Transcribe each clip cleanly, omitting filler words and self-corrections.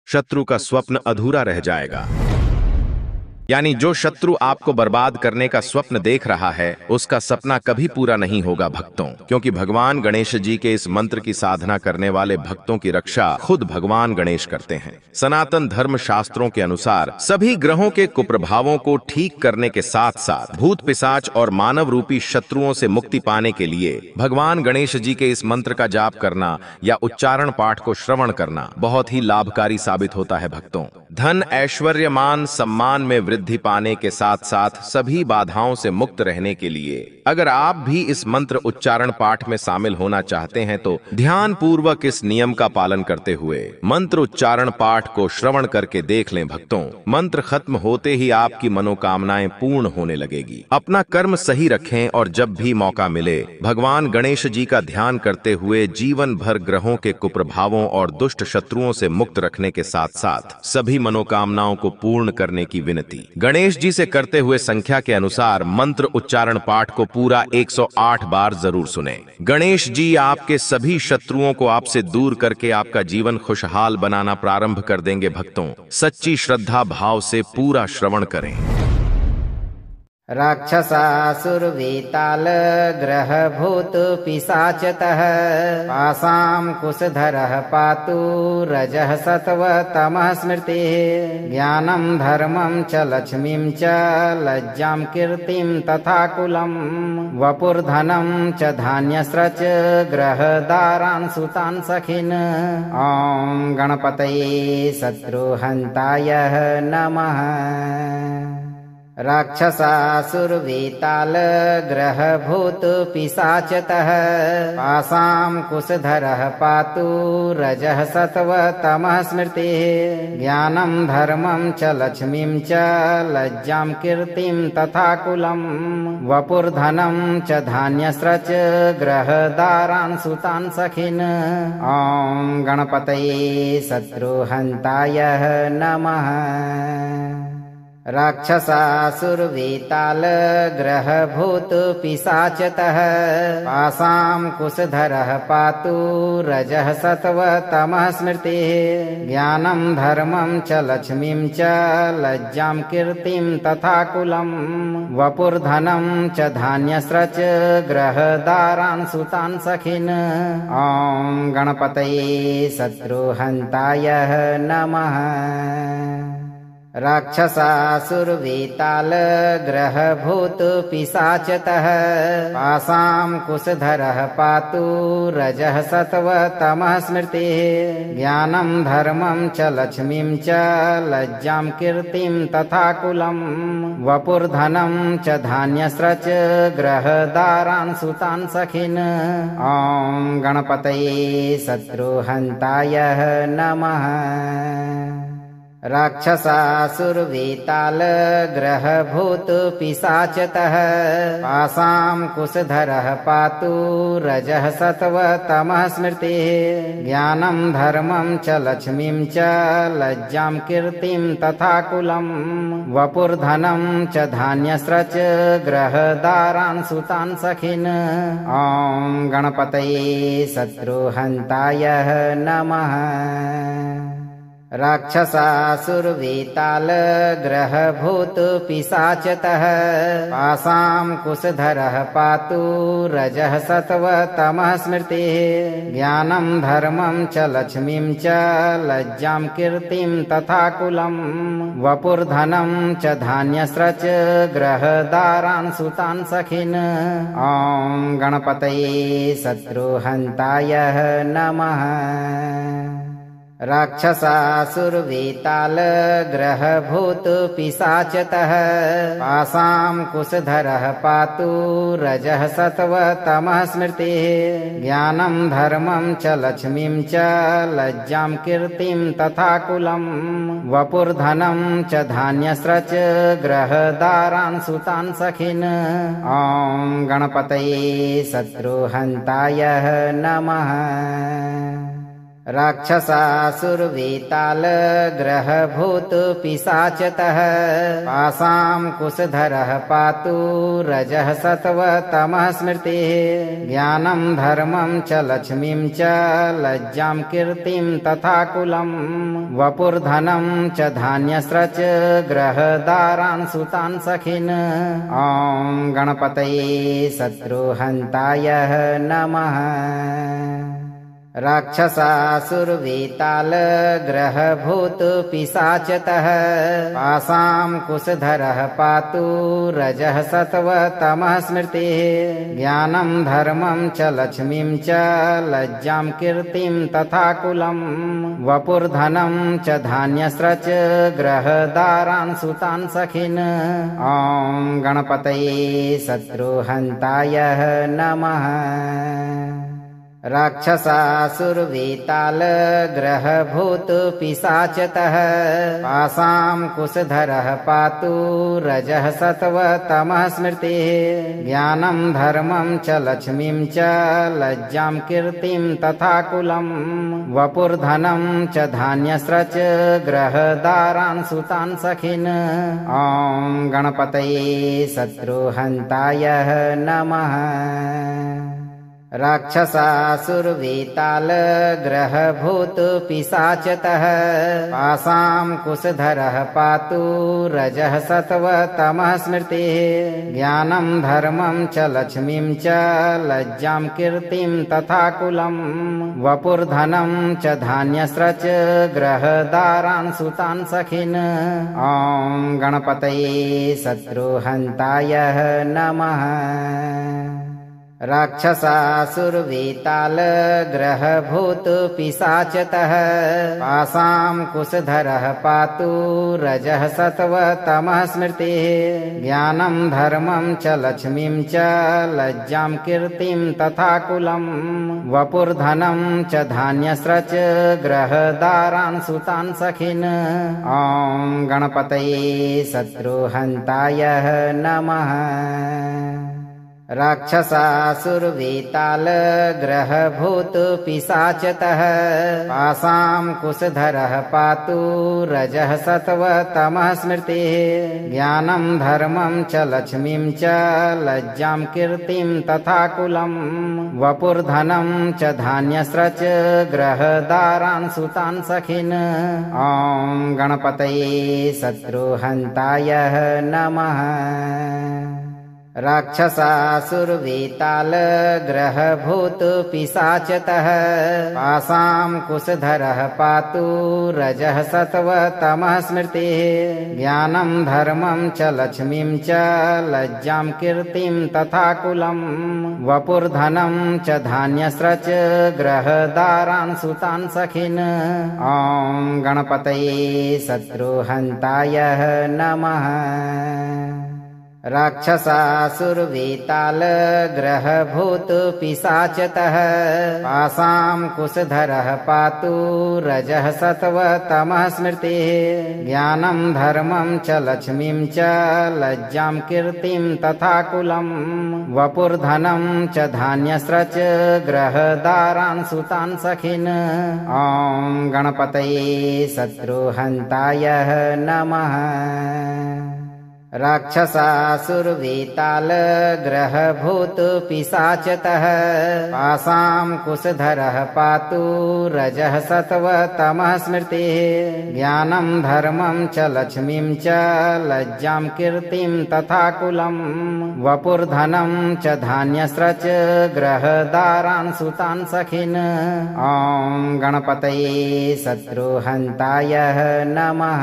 शत्रु का स्वप्न अधूरा रह जाएगा। यानी जो शत्रु आपको बर्बाद करने का स्वप्न देख रहा है, उसका सपना कभी पूरा नहीं होगा भक्तों, क्योंकि भगवान गणेश जी के इस मंत्र की साधना करने वाले भक्तों की रक्षा खुद भगवान गणेश करते हैं। सनातन धर्म शास्त्रों के अनुसार सभी ग्रहों के कुप्रभावों को ठीक करने के साथ साथ भूत पिशाच और मानव रूपी शत्रुओं से मुक्ति पाने के लिए भगवान गणेश जी के इस मंत्र का जाप करना या उच्चारण पाठ को श्रवण करना बहुत ही लाभकारी साबित होता है भक्तों। धन, ऐश्वर्य, मान, सम्मान में वृद्धि पाने के साथ साथ सभी बाधाओं से मुक्त रहने के लिए अगर आप भी इस मंत्र उच्चारण पाठ में शामिल होना चाहते हैं तो ध्यान पूर्वक इस नियम का पालन करते हुए मंत्र उच्चारण पाठ को श्रवण करके देख लें भक्तों। मंत्र खत्म होते ही आपकी मनोकामनाएं पूर्ण होने लगेगी। अपना कर्म सही रखें और जब भी मौका मिले भगवान गणेश जी का ध्यान करते हुए जीवन भर ग्रहों के कुप्रभावों और दुष्ट शत्रुओं से मुक्त रखने के साथ साथ सभी मनोकामनाओं को पूर्ण करने की विनती। गणेश जी से करते हुए संख्या के अनुसार मंत्र उच्चारण पाठ को पूरा 108 बार जरूर सुने। गणेश जी आपके सभी शत्रुओं को आपसे दूर करके आपका जीवन खुशहाल बनाना प्रारंभ कर देंगे भक्तों। सच्ची श्रद्धा भाव से पूरा श्रवण करें। राक्षसासुरवेताल ग्रह भूत पिशाचतः पासां कुशधरः पातु रजः सत्व तमः स्मृतिः ज्ञानं धर्मं च लक्ष्मीं च लज्जां कीर्तिं तथा कुलं वपुर्धनं च धान्यस्रच ग्रहदारान् सुतान् सखिन्। ॐ गणपतये शत्रुहन्ताय नमः। राक्षसासुरवेताल ग्रह भूत पिशाचतः पासां कुशधरः पातु रजः सत्व तमः स्मृतिः ज्ञानं धर्मं च लक्ष्मीं च लज्जां कीर्तिं तथा कुलं वपुर्धनं च धान्यस्रच ग्रहदारान् सुतान् सखिन्। ॐ गणपतये शत्रुहन्ताय नमः। राक्षसासुरवेताल ग्रह भूत पिशाचतः पासां कुशधरः पातु रजः सत्व तमः स्मृतिः ज्ञानं धर्मं च लक्ष्मीं च लज्जां कीर्तिं तथा कुलं वपुर्धनं च धान्यस्रच ग्रहदारान् सुतान् सखिन्। ॐ गणपतये शत्रुहन्ताय नमः। राक्षसासुरवेताल ग्रह भूत पिशाचतः पासां कुशधरः पातु रजः सत्व तमः स्मृतिः ज्ञानं धर्मं च लक्ष्मीं च लज्जां कीर्तिं तथा कुलं वपुर्धनं च धान्यस्रच ग्रहदारान् सुतान् सखिन्। ॐ गणपतये शत्रुहन्ताय नमः। राक्षसासुरवेताल ग्रह भूत पिशाचतः पासां कुशधरः पातु रजः सत्व तमः स्मृतिः ज्ञानं धर्मं च लक्ष्मीं च लज्जां कीर्तिं तथा कुलं वपुर्धनं च धान्यस्रच ग्रहदारान् सुतान् सखिन्। ॐ गणपतये शत्रुहन्ताय नमः। राक्षसासुरवेताल ग्रह भूत पिशाचतः पासां कुशधरः पातु रजः सत्व तमः स्मृतिः ज्ञानं धर्मं च लक्ष्मीं च लज्जां कीर्तिं तथा कुलं वपुर्धनं च धान्यस्रच ग्रहदारान् सुतान् सखिन्। ॐ गणपतये शत्रुहन्ताय नमः। राक्षसासुरवेताल ग्रह भूत पिशाचतः पासां कुशधरः पातु रजः सत्व तमः स्मृतिः ज्ञानं धर्मं च लक्ष्मीं च लज्जां कीर्तिं तथा कुलं वपुर्धनं च धान्यस्रच ग्रहदारान् सुतान् सखिन्। ॐ गणपतये शत्रुहन्ताय नमः। राक्षसासुरवेतालग्रहभूतपिशाचतः पासां कुशधरः पातु रजः सत्त्वतमः स्मृतिः ज्ञानं धर्मं च लक्ष्मीं च लज्जां कीर्तिं तथा कुलं वपुर्धनं च धान्यस्रच ग्रहदारान् सुतान् सखिन् ॐ गणपतये शत्रुहन्ताय नमः। राक्षसासुरवेतालग्रहभूतपिशाचतः पासां कुशधरः पातु रजः सत्त्वतमः स्मृतिः ज्ञानं धर्मं च लक्ष्मीं च लज्जां कीर्तिं तथा कुलं वपुर्धनं च धान्यस्रच ग्रहदारान् सुतान् सखिन् ॐ गणपतये शत्रुहन्ताय नमः। राक्षसासुरवेतालग्रहभूतपिशाचतः पासां कुशधरः पातु रजः सत्त्वतमः स्मृतिः ज्ञानं धर्मं च लक्ष्मीं च लज्जां कीर्तिं तथा कुलं वपुर्धनं च धान्यस्रच ग्रहदारान् सुतान् सखिन् ॐ गणपतये शत्रुहन्ताय नमः। राक्षसासुरवेतालग्रहभूतपिशाचतः पासां कुशधरः पातु रजः सत्त्वतमः स्मृतिः ज्ञानं धर्मं च लक्ष्मीं च लज्जां कीर्तिं तथा कुलं वपुर्धनं च धान्यस्रच ग्रहदारान् सुतान् सखिन् ॐ गणपतये शत्रुहन्ताय नमः। राक्षसासुरवेतालग्रहभूतपिशाचतः पासां कुशधरः पातु रजः सत्त्वतमः स्मृतिः ज्ञानं धर्मं च लक्ष्मीं च लज्जां कीर्तिं तथा कुलं वपुर्धनं च धान्यस्रच ग्रहदारान् सुतान् सखिन् ॐ गणपतये शत्रुहन्ताय नमः। राक्षसासुरवेतालग्रहभूतपिशाचतः पासां कुशधरः पातु रजः सत्त्वतमः स्मृतिः ज्ञानं धर्मं च लक्ष्मीं च लज्जां कीर्तिं तथा कुलं वपुर्धनं च धान्यस्रच ग्रहदारान् सुतान् सखिन् ॐ गणपतये शत्रुहन्ताय नमः। राक्षसासुरवेतालग्रहभूतपिशाचतः पासां कुशधरः पातु रजः सत्त्वतमः स्मृतिः ज्ञानं धर्मं च लक्ष्मीं च लज्जां कीर्तिं तथा कुलं वपुर्धनं च धान्यस्रच ग्रहदारान् सुतान् सखिन् ॐ गणपतये शत्रुहन्ताय नमः। राक्षसासुरवेतालग्रहभूतपिशाचतः पासां कुशधरः पातु रजः सत्त्वतमः स्मृतिः ज्ञानं धर्मं च लक्ष्मीं च लज्जां कीर्तिं तथा कुलं वपुर्धनं च धान्यस्रच ग्रहदारान् सुतान् सखिन् ॐ गणपतये शत्रुहन्ताय नमः। राक्षसासुरवेतालग्रहभूतपिशाचतः पासां कुशधरः पातु रजः सत्त्वतमः स्मृतिः ज्ञानं धर्मं च लक्ष्मीं च लज्जां कीर्तिं तथा कुलं वपुर्धनं च धान्यस्रच ग्रहदारान् सुतान् सखिन् ॐ गणपतये शत्रुहन्ताय नमः।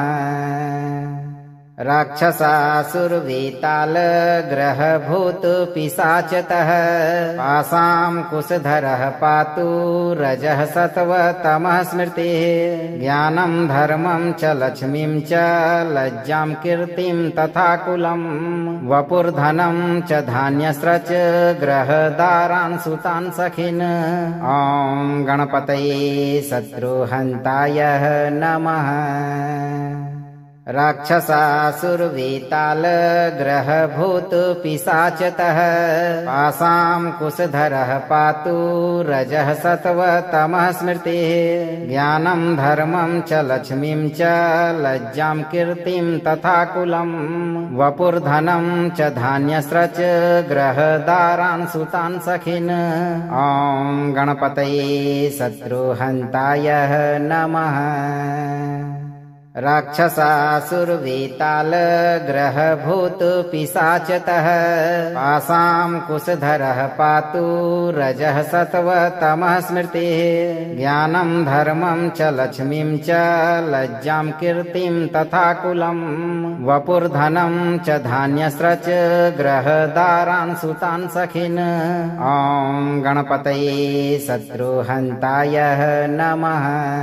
राक्षसासुरवेतालग्रहभूतपिशाचतः पासां कुशधरः पातु रजः सत्त्वतमः स्मृतिः ज्ञानं धर्मं च लक्ष्मीं च लज्जां कीर्तिं तथा कुलं वपुर्धनं च धान्यस्रच ग्रहदारान् सुतान् सखिन् ॐ गणपतये शत्रुहन्ताय नमः। राक्षसासुरवेतालग्रहभूतपिशाचतः पासां कुशधरः पातु रजः सत्त्वतमः स्मृतिः ज्ञानं धर्मं च लक्ष्मीं च लज्जां कीर्तिं तथा कुलं वपुर्धनं च धान्यस्रच ग्रहदारान् सुतान् सखिन् ॐ गणपतये शत्रुहन्ताय नमः। राक्षसासुरवेतालग्रहभूतपिशाचतः पासां कुशधरः पातु रजः सत्त्वतमः स्मृतिः ज्ञानं धर्मं च लक्ष्मीं च लज्जां कीर्तिं तथा कुलं वपुर्धनं च धान्यस्रच ग्रहदारान् सुतान् सखिन् ॐ गणपतये शत्रुहन्ताय नमः।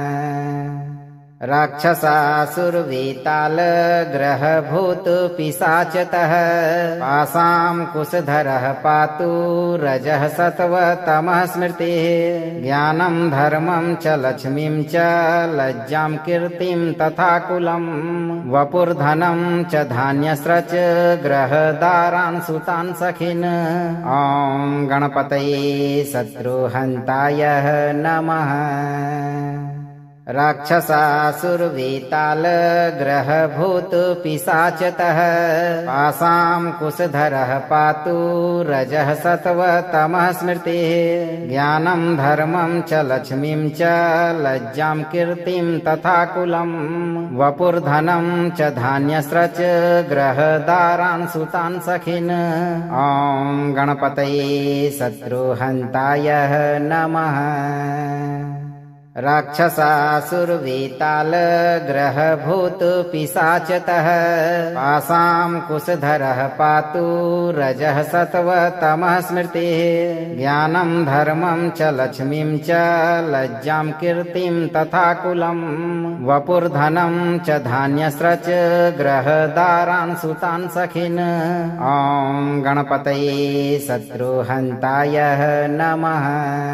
राक्षसासुरवेतालग्रहभूतपिशाचतः पासां कुशधरः पातु रजः सत्त्वतमः स्मृतिः ज्ञानं धर्मं च लक्ष्मीं च लज्जां कीर्तिं तथा कुलं वपुर्धनं च धान्यस्रच ग्रहदारान् सुतान् सखिन् ॐ गणपतये शत्रुहन्ताय नमः। राक्षसासुरवेतालग्रहभूतपिशाचतः पासां कुशधरः पातु रजः सत्त्वतमः स्मृतिः ज्ञानं धर्मं च लक्ष्मीं च लज्जां कीर्तिं तथा कुलं वपुर्धनं च धान्यस्रच ग्रहदारान् सुतान् सखिन् ॐ गणपतये शत्रुहन्ताय नमः। राक्षसासुरवेतालग्रहभूतपिशाचतः पासां कुशधरः पातु रजः सत्त्वतमः स्मृतिः ज्ञानं धर्मं च लक्ष्मीं च लज्जां कीर्तिं तथा कुलं वपुर्धनं च धान्यस्रच ग्रहदारान् सुतान् सखिन् ॐ गणपतये शत्रुहन्ताय नमः।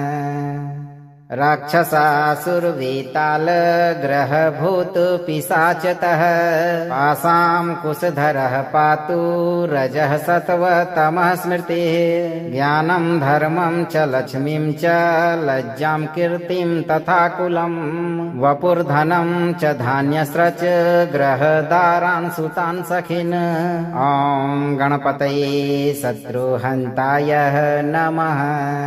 राक्षसासुरवेतालग्रहभूतपिशाचतः पासां कुशधरः पातु रजः सत्त्वतमः स्मृतिः ज्ञानं धर्मं च लक्ष्मीं च लज्जां कीर्तिं तथा कुलं वपुर्धनं च धान्यस्रच ग्रहदारान् सुतान् सखिन् ॐ गणपतये शत्रुहन्ताय नमः।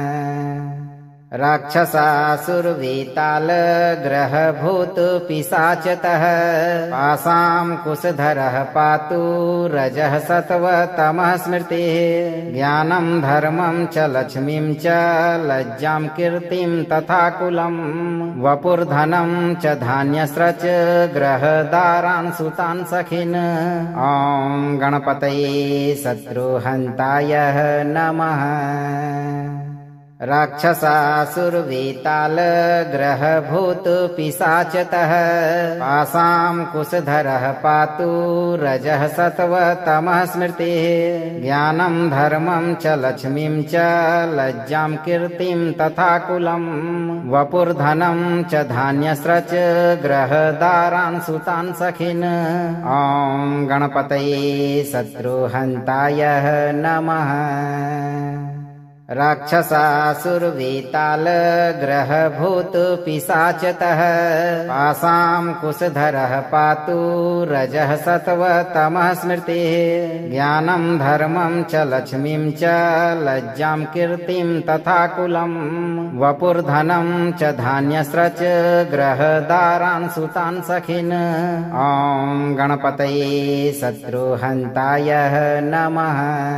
राक्षसासुरवेतालग्रहभूतपिशाचतः पासां कुशधरः पातु रजः सत्त्वतमः स्मृतिः ज्ञानं धर्मं च लक्ष्मीं च लज्जां कीर्तिं तथा कुलं वपुर्धनं च धान्यस्रच ग्रहदारान् सुतान् सखिन् ॐ गणपतये शत्रुहन्ताय नमः। राक्षसासुरवेतालग्रहभूतपिशाचतः पासां कुशधरः पातु रजः सत्त्वतमः स्मृतिः ज्ञानं धर्मं च लक्ष्मीं च लज्जां कीर्तिं तथा कुलं वपुर्धनं च धान्यस्रच ग्रहदारान् सुतान् सखिन् ॐ गणपतये शत्रुहन्ताय नमः। राक्षसासुरवेतालग्रहभूतपिशाचतः पासां कुशधरः पातु रजः सत्त्वतमः स्मृतिः ज्ञानं धर्मं च लक्ष्मीं च लज्जां कीर्तिं तथा कुलं वपुर्धनं च धान्यस्रच ग्रहदारान् सुतान् सखिन् ॐ गणपतये शत्रुहन्ताय नमः।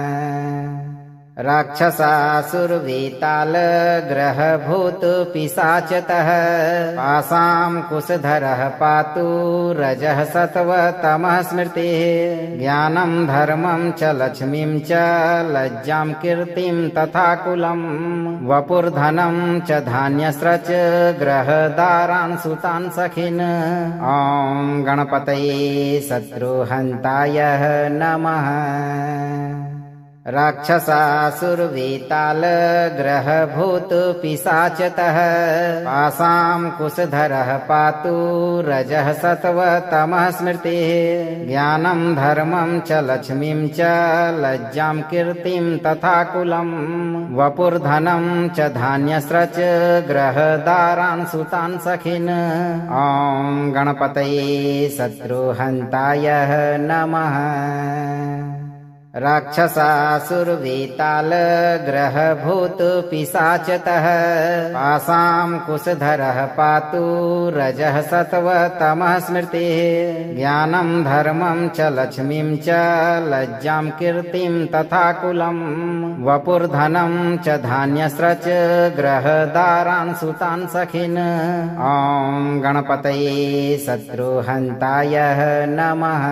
राक्षसासुरवेतालग्रहभूतपिशाचतः पासां कुशधरः पातु रजः सत्त्वतमः स्मृतिः ज्ञानं धर्मं च लक्ष्मीं च लज्जां कीर्तिं तथा कुलं वपुर्धनं च धान्यस्रच ग्रहदारान् सुतान् सखिन् ॐ गणपतये शत्रुहन्ताय नमः। राक्षसासुरवेतालग्रहभूतपिशाचतः पासां कुशधरः पातु रजः सत्त्वतमः स्मृतिः ज्ञानं धर्मं च लक्ष्मीं च लज्जां कीर्तिं तथा कुलं वपुर्धनं च धान्यस्रच ग्रहदारान् सुतान् सखिन् ॐ गणपतये शत्रुहन्ताय नमः। राक्षसासुरवेतालग्रहभूतपिशाचतः पासां कुशधरः पातु रजः सत्त्वतमः स्मृतिः ज्ञानं धर्मं च लक्ष्मीं च लज्जां कीर्तिं तथा कुलं वपुर्धनं च धान्यस्रच ग्रहदारान् सुतान् सखिन् ॐ गणपतये शत्रुहन्ताय नमः।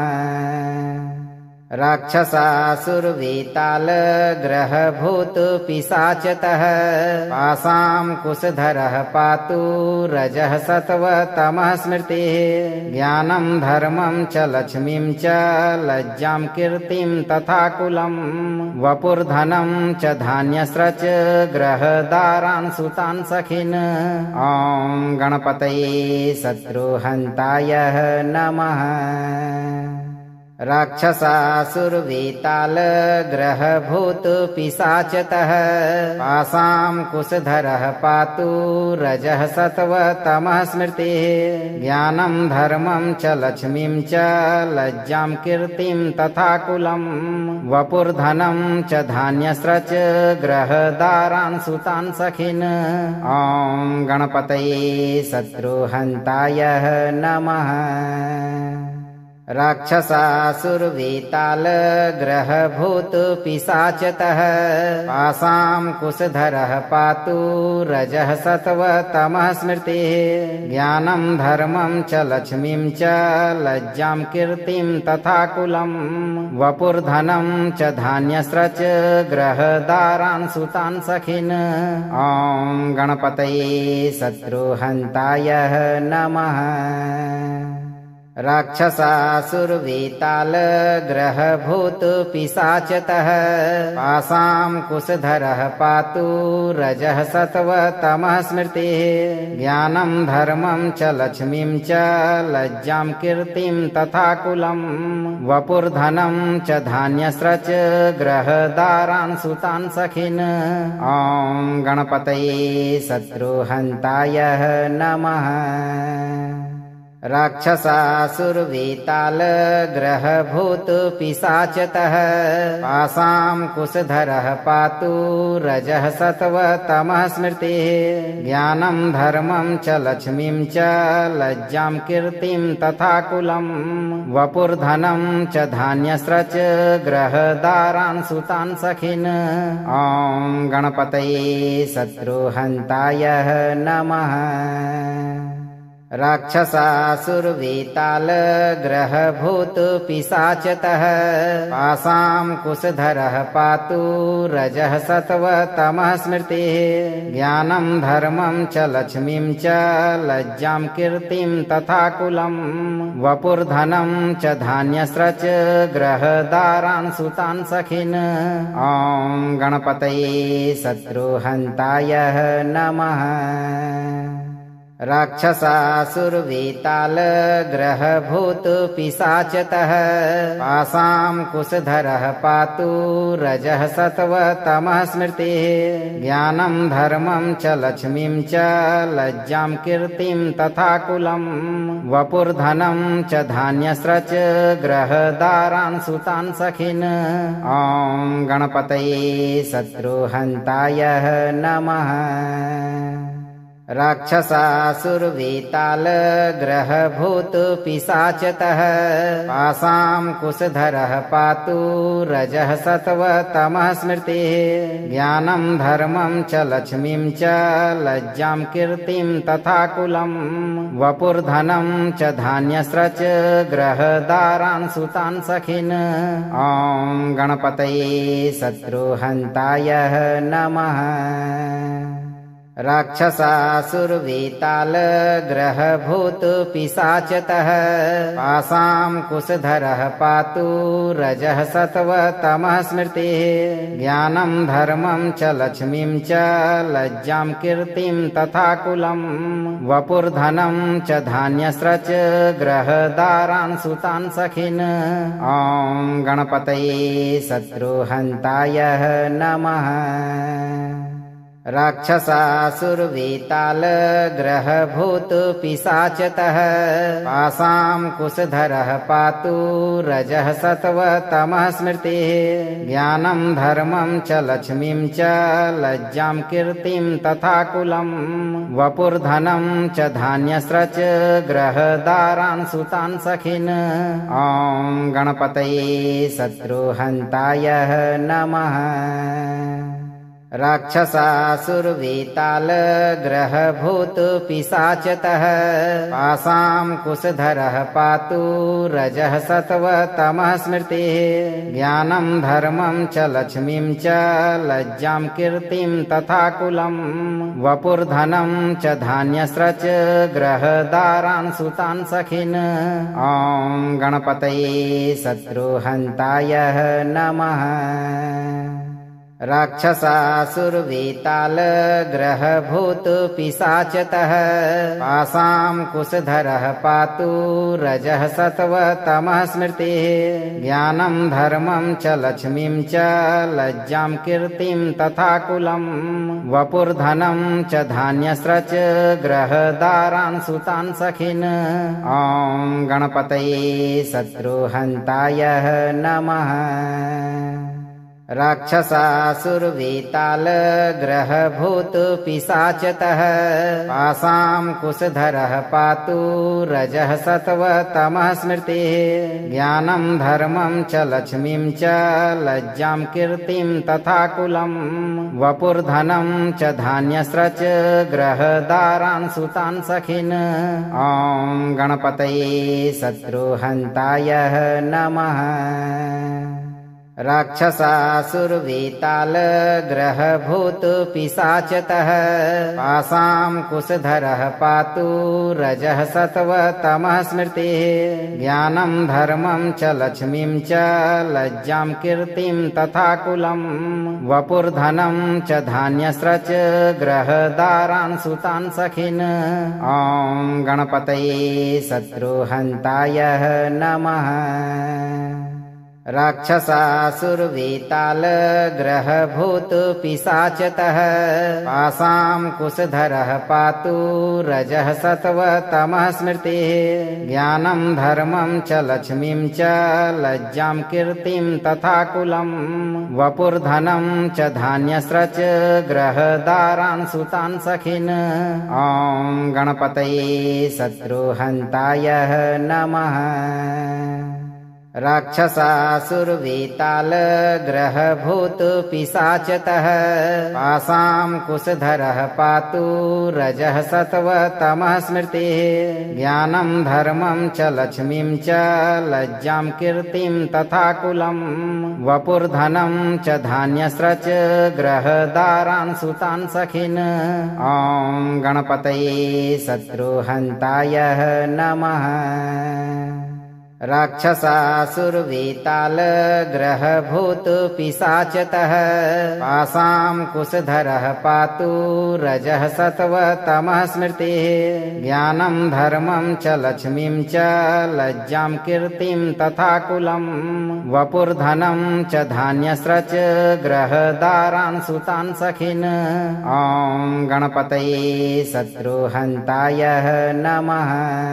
राक्षसासुरवेतालग्रहभूतपिशाचतः पासां कुशधरः पातु रजः सत्त्वतमः स्मृतिः ज्ञानं धर्मं च लक्ष्मीं च लज्जां कीर्तिं तथा कुलं वपुर्धनं च धान्यस्रच ग्रहदारान् सुतान् सखिन् ॐ गणपतये शत्रुहन्ताय नमः। राक्षसासुरवेतालग्रहभूतपिशाचतः पासां कुशधरः पातु रजः सत्त्वतमः स्मृतिः ज्ञानं धर्मं च लक्ष्मीं च लज्जां कीर्तिं तथा कुलं वपुर्धनं च धान्यस्रच ग्रहदारान् सुतान् सखिन् ॐ गणपतये शत्रुहन्ताय नमः। राक्षसासुरवेतालग्रहभूतपिशाचतः पासां कुशधरः पातु रजः सत्त्वतमः स्मृतिः ज्ञानं धर्मं च लक्ष्मीं च लज्जां कीर्तिं तथा कुलं वपुर्धनं च धान्यस्रच ग्रहदारान् सुतान् सखिन् ॐ गणपतये शत्रुहन्ताय नमः। राक्षसासुरवेतालग्रहभूतपिशाचतः पासां कुशधरः पातु रजः सत्त्वतमः स्मृतिः ज्ञानं धर्मं च लक्ष्मीं च लज्जां कीर्तिं तथा कुलं वपुर्धनं च धान्यस्रच ग्रहदारान् सुतान् सखिन् ॐ गणपतये शत्रुहन्ताय नमः। राक्षसासुरवेतालग्रहभूतपिशाचतः पासां कुशधरः पातु रजः सत्त्वतमः स्मृतिः ज्ञानं धर्मं च लक्ष्मीं च लज्जां कीर्तिं तथा कुलं वपुर्धनं च धान्यस्रच ग्रहदारान् सुतान् सखिन् ॐ गणपतये शत्रुहन्ताय नमः। राक्षसासुरवेतालग्रहभूतपिशाचतः पासां कुशधरः पातु रजः सत्त्वतमः स्मृतिः ज्ञानं धर्मं च लक्ष्मीं च लज्जां कीर्तिं तथा कुलं वपुर्धनं च धान्यस्रच ग्रहदारान् सुतान् सखिन् ॐ गणपतये शत्रुहन्ताय नमः। राक्षसासुरवेतालग्रहभूतपिशाचतः पासां कुशधरः पातु रजः सत्त्वतमः स्मृतिः ज्ञानं धर्मं च लक्ष्मीं च लज्जां कीर्तिं तथा कुलं वपुर्धनं च धान्यस्रच ग्रहदारान् सुतान् सखिन् ॐ गणपतये शत्रुहन्ताय नमः। राक्षसासुरवेतालग्रहभूतपिशाचतः पासां कुशधरः पातु रजः सत्त्वतमः स्मृतिः ज्ञानं धर्मं च लक्ष्मीं च लज्जां कीर्तिं तथा कुलं वपुर्धनं च धान्यस्रच ग्रहदारान् सुतान् सखिन् ॐ गणपतये शत्रुहन्ताय नमः। राक्षसासुरवेतालग्रहभूतपिशाचतः पासां कुशधरः पातु रजः सत्त्वतमः स्मृतिः ज्ञानं धर्मं च लक्ष्मीं च लज्जां कीर्तिं तथा कुलं वपुर्धनं च धान्यस्रच ग्रहदारान् सुतान् सखिन् ॐ गणपतये शत्रुहन्ताय नमः। राक्षसासुरवेतालग्रहभूतपिशाचतः पासां कुशधरः पातु रजः सत्त्वतमः स्मृतिः ज्ञानं धर्मं च लक्ष्मीं च लज्जां कीर्तिं तथा कुलं वपुर्धनं च धान्यस्रच ग्रहदारान् सुतान् सखिन् ॐ गणपतये शत्रुहन्ताय नमः। राक्षसासुरवेतालग्रहभूतपिशाचतः पासां कुशधरः पातु रजः सत्त्वतमः स्मृतिः ज्ञानं धर्मं च लक्ष्मीं च लज्जां कीर्तिं तथा कुलं वपुर्धनं च धान्यस्रच ग्रहदारान् सुतान् सखिन् ॐ गणपतये शत्रुहन्ताय नमः। राक्षसासुरवेतालग्रहभूतपिशाचतः पासां कुशधरः पातु रजः सत्त्वतमः स्मृतिः ज्ञानं धर्मं च लक्ष्मीं च लज्जां कीर्तिं तथा कुलं वपुर्धनं च धान्यस्रच ग्रहदारान् सुतान् सखिन् ॐ गणपतये शत्रुहन्ताय नमः। राक्षसासुरवेतालग्रहभूतपिशाचतः पासां कुशधरः पातु रजः सत्त्वतमः स्मृतिः ज्ञानं धर्मं च लक्ष्मीं च लज्जां कीर्तिं तथा कुलं वपुर्धनं च धान्यस्रच ग्रहदारान् सुतान् सखिन् ॐ गणपतये शत्रुहन्ताय नमः। राक्षसासुरवेतालग्रहभूतपिशाचतः पासां कुशधरः पातु रजः सत्त्वतमः स्मृतिः ज्ञानं धर्मं च लक्ष्मीं च लज्जां कीर्तिं तथा कुलं वपुर्धनं च धान्यस्रच ग्रहदारान् सुतान् सखिन् ॐ गणपतये शत्रुहन्ताय नमः। राक्षसासुरवेतालग्रहभूतपिशाचतः पासां कुशधरः पातु रजः सत्त्वतमः स्मृतिः ज्ञानं धर्मं च लक्ष्मीं च लज्जां कीर्तिं तथा कुलं वपुर्धनं च धान्यस्रच ग्रहदारान् सुतान् सखिन् ॐ गणपतये शत्रुहन्ताय नमः। राक्षसासुरवेतालग्रहभूतपिशाचतः पासां कुशधरः पातु रजः सत्त्वतमः स्मृतिः ज्ञानं धर्मं च लक्ष्मीं च लज्जां कीर्तिं तथा कुलं वपुर्धनं च धान्यस्रच ग्रहदारान् सुतान् सखिन् ॐ गणपतये शत्रुहन्ताय नमः। राक्षसासुरवेतालग्रहभूतपिशाचतः पासां कुशधरः पातु रजः सत्त्वतमः स्मृतिः ज्ञानं धर्मं च लक्ष्मीं च लज्जां कीर्तिं तथा कुलं वपुर्धनं च धान्यस्रच ग्रहदारान् सुतान् सखिन् ॐ गणपतये शत्रुहन्ताय नमः।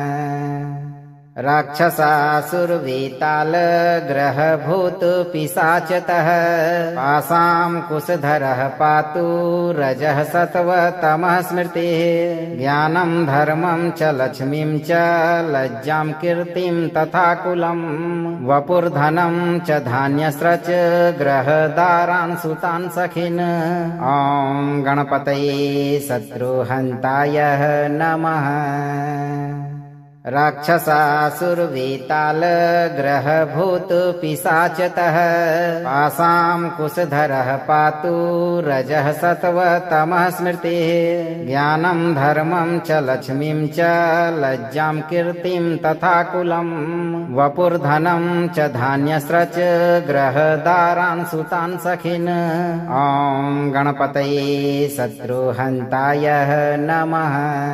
राक्षसासुरवेतालग्रहभूतपिशाचतः पासां कुशधरः पातु रजः सत्त्वतमः स्मृतिः ज्ञानं धर्मं च लक्ष्मीं च लज्जां कीर्तिं तथा कुलं वपुर्धनं च धान्यस्रच ग्रहदारान् सुतान् सखिन् ॐ गणपतये शत्रुहन्ताय नमः। राक्षसासुरवेतालग्रहभूतपिशाचतः पासां कुशधरः पातु रजः सत्त्वतमः स्मृतिः ज्ञानं धर्मं च लक्ष्मीं च लज्जां कीर्तिं तथा कुलं वपुर्धनं च धान्यस्रच ग्रहदारान् सुतान् सखिन् ॐ गणपतये शत्रुहन्ताय नमः।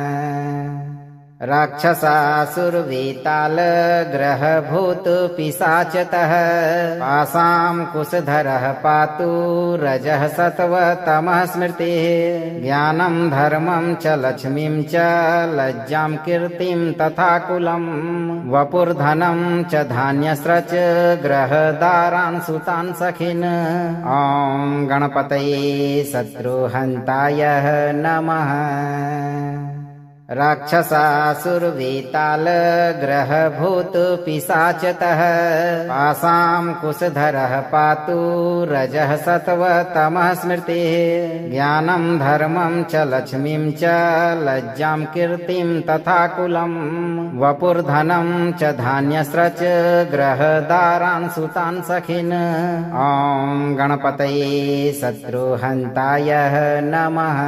राक्षसासुरवेतालग्रहभूतपिशाचतः पासां कुशधरः पातु रजः सत्त्वतमः स्मृतिः ज्ञानं धर्मं च लक्ष्मीं च लज्जां कीर्तिं तथा कुलं वपुर्धनं च धान्यस्रच ग्रहदारान् सुतान् सखिन् ॐ गणपतये शत्रुहन्ताय नमः। राक्षसासुरवेतालग्रहभूतपिशाचतः पासां कुशधरः पातु रजः सत्त्वतमः स्मृतिः ज्ञानं धर्मं च लक्ष्मीं च लज्जां कीर्तिं तथा कुलं वपुर्धनं च धान्यस्रच ग्रहदारान् सुतान् सखिन् ॐ गणपतये शत्रुहन्ताय नमः।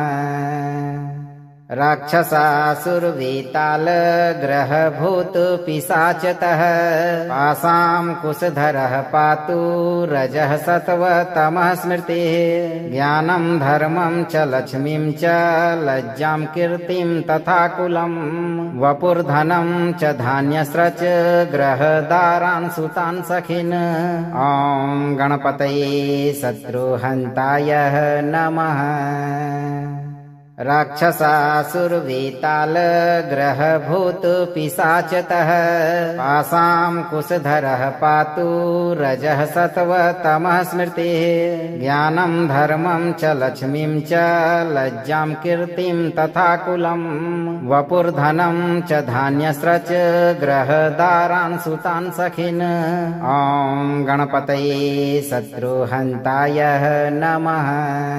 राक्षसासुरवेतालग्रहभूतपिशाचतः पासां कुशधरः पातु रजः सत्त्वतमः स्मृतिः ज्ञानं धर्मं च लक्ष्मीं च लज्जां कीर्तिं तथा कुलं वपुर्धनं च धान्यस्रच ग्रहदारान् सुतान् सखिन् ॐ गणपतये शत्रुहन्ताय नमः। राक्षसासुरवेतालग्रहभूतपिशाचतः पासां कुशधरः पातु रजः सत्त्वतमः स्मृतिः ज्ञानं धर्मं च लक्ष्मीं च लज्जां कीर्तिं तथा कुलं वपुर्धनं च धान्यस्रच ग्रहदारान् सुतान् सखिन् ॐ गणपतये शत्रुहन्ताय नमः।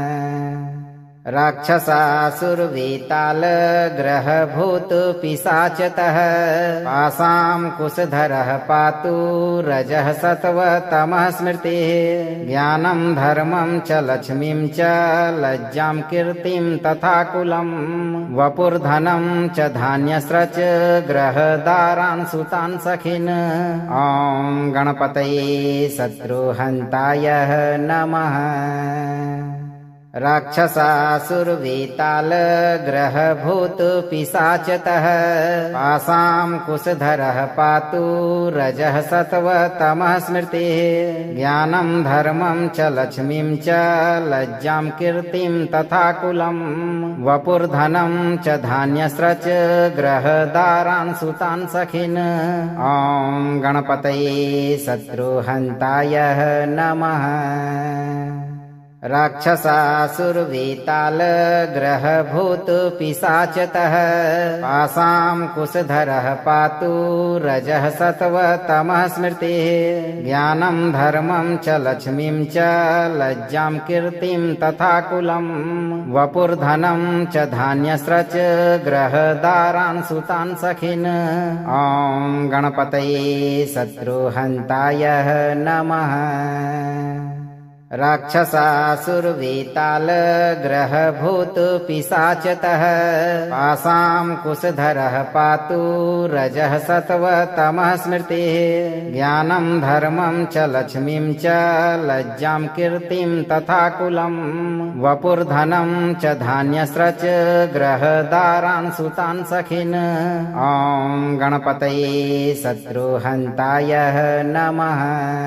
राक्षसासुरवेतालग्रहभूतपिशाचतः पासां कुशधरः पातु रजः सत्त्वतमः स्मृतिः ज्ञानं धर्मं च लक्ष्मीं च लज्जां कीर्तिं तथा कुलं वपुर्धनं च धान्यस्रच ग्रहदारान् सुतान् सखिन् ॐ गणपतये शत्रुहन्ताय नमः। राक्षसासुरवेतालग्रहभूतपिशाचतः पासां कुशधरः पातु रजः सत्त्वतमः स्मृतिः ज्ञानं धर्मं च लक्ष्मीं च लज्जां कीर्तिं तथा कुलं वपुर्धनं च धान्यस्रच ग्रहदारान् सुतान् सखिन् ॐ गणपतये शत्रुहन्ताय नमः। राक्षसासुरवेतालग्रहभूतपिशाचतः पासां कुशधरः पातु रजः सत्त्वतमः स्मृतिः ज्ञानं धर्मं च लक्ष्मीं च लज्जां कीर्तिं तथा कुलं वपुर्धनं च धान्यस्रच ग्रहदारान् सुतान् सखिन् ॐ गणपतये शत्रुहन्ताय नमः। राक्षसासुरवेतालग्रहभूतपिशाचतः पासां कुशधरः पातु रजः सत्त्वतमः स्मृतिः ज्ञानं धर्मं च लक्ष्मीं च लज्जां कीर्तिं तथा कुलं वपुर्धनं च धान्यस्रच ग्रहदारान् सुतान् सखिन् ॐ गणपतये शत्रुहन्ताय नमः।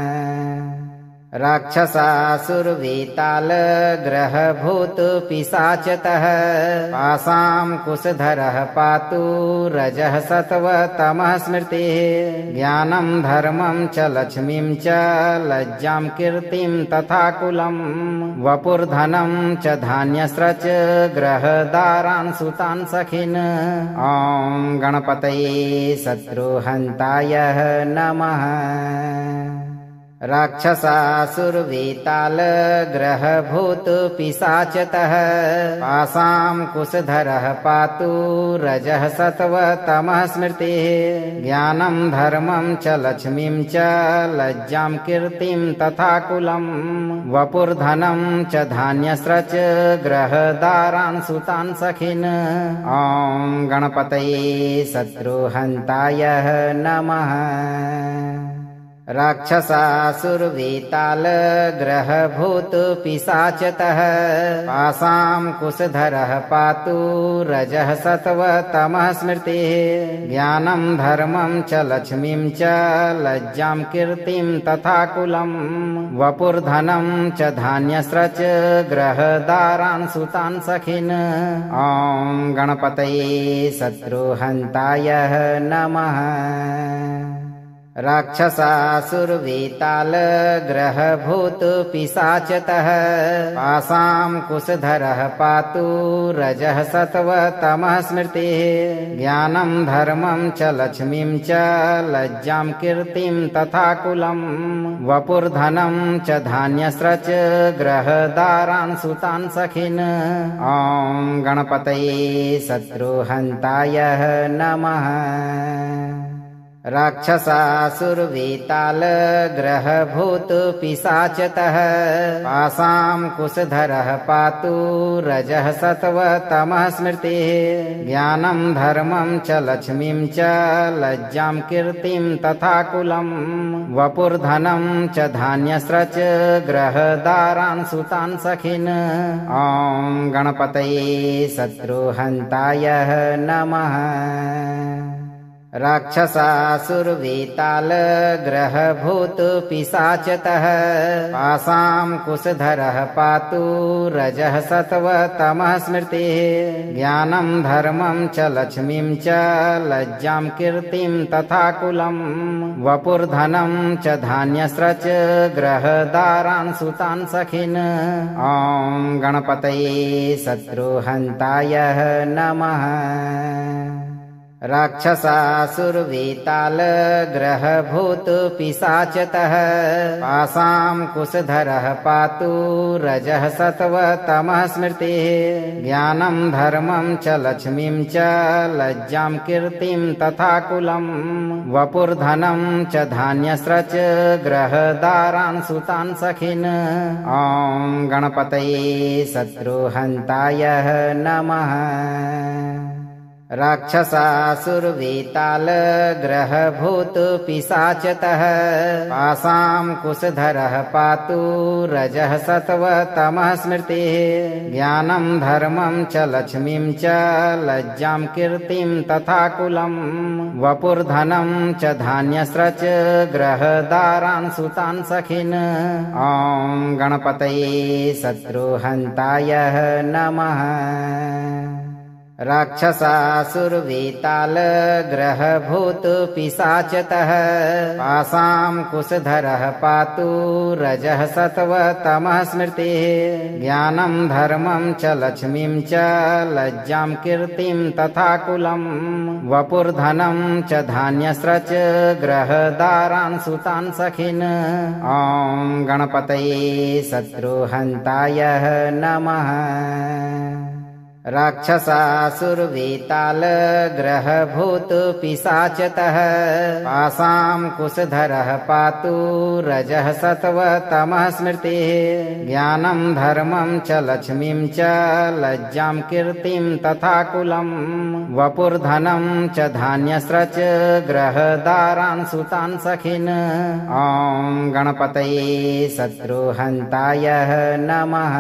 राक्षसासुरवेतालग्रहभूतपिशाचतः पासां कुशधरः पातु रजः सत्त्वतमः स्मृतिः ज्ञानं धर्मं च लक्ष्मीं च लज्जां कीर्तिं तथा कुलं वपुर्धनं च धान्यस्रच ग्रहदारान् सुतान् सखिन् ॐ गणपतये शत्रुहन्ताय नमः। राक्षसासुरवेतालग्रहभूतपिशाचतः पासां कुशधरः पातु रजः सत्त्वतमः स्मृतिः ज्ञानं धर्मं च लक्ष्मीं च लज्जां कीर्तिं तथा कुलं वपुर्धनं च धान्यस्रच ग्रहदारान् सुतान् सखिन् ॐ गणपतये शत्रुहन्ताय नमः। राक्षसासुरवेतालग्रहभूतपिशाचतः पासां कुशधरः पातु रजः सत्त्वतमः स्मृतिः ज्ञानं धर्मं च लक्ष्मीं च लज्जां कीर्तिं तथा कुलं वपुर्धनं च धान्यस्रच ग्रहदारान् सुतान् सखिन् ॐ गणपतये शत्रुहन्ताय नमः। राक्षसासुरवेतालग्रहभूतपिशाचतः पासां कुशधरः पातु रजः सत्त्वतमः स्मृतिः ज्ञानं धर्मं च लक्ष्मीं च लज्जां कीर्तिं तथा कुलं वपुर्धनं च धान्यस्रच ग्रहदारान् सुतान् सखिन् ॐ गणपतये शत्रुहन्ताय नमः। राक्षसासुरवेतालग्रहभूतपिशाचतः पासां कुशधरः पातु रजः सत्त्वतमः स्मृतिः ज्ञानं धर्मं च लक्ष्मीं च लज्जां कीर्तिं तथा कुलं वपुर्धनं च धान्यस्रच ग्रहदारान् सुतान् सखिन् ॐ गणपतये शत्रुहन्ताय नमः। राक्षसासुरवेतालग्रहभूतपिशाचतः पासां कुशधरः पातु रजः सत्त्वतमः स्मृतिः ज्ञानं धर्मं च लक्ष्मीं च लज्जां कीर्तिं तथा कुलं वपुर्धनं च धान्यस्रच ग्रहदारान् सुतान् सखिन् ॐ गणपतये शत्रुहन्ताय नमः। राक्षसासुरवेतालग्रहभूतपिशाचतः पासां कुशधरः पातु रजः सत्त्वतमः स्मृतिः ज्ञानं धर्मं च लक्ष्मीं च लज्जां कीर्तिं तथा कुलं वपुर्धनं च धान्यस्रच ग्रहदारान् सुतान् सखिन् ॐ गणपतये शत्रुहन्ताय नमः। राक्षसासुरवेतालग्रहभूतपिशाचतः पासां कुशधरः पातु रजः सत्त्वतमः स्मृतिः ज्ञानं धर्मं च लक्ष्मीं च लज्जां कीर्तिं तथा कुलं वपुर्धनं च धान्यस्रच ग्रहदारान् सुतान् सखिन् ॐ गणपतये शत्रुहन्ताय नमः। राक्षसासुरवेतालग्रहभूतपिशाचतः पासां कुशधरः पातु रजः सत्त्वतमः स्मृतिः ज्ञानं धर्मं च लक्ष्मीं च लज्जां कीर्तिं तथा कुलं वपुर्धनं च धान्यस्रच ग्रहदारान् सुतान् सखिन् ॐ गणपतये शत्रुहन्ताय नमः। राक्षसासुरवेतालग्रहभूतपिशाचतः पासां कुशधरः पातु रजः सत्त्वतमः स्मृतिः ज्ञानं धर्मं च लक्ष्मीं च लज्जां कीर्तिं तथा कुलं वपुर्धनं च धान्यस्रच ग्रहदारान् सुतान् सखिन् ॐ गणपतये शत्रुहन्ताय नमः।